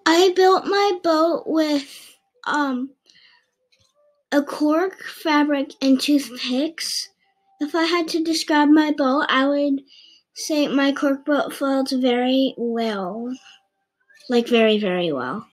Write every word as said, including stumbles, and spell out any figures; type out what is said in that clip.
I built my boat with um, a cork, fabric, and toothpicks. If I had to describe my boat, I would say my cork boat floats very well. Like very, very well.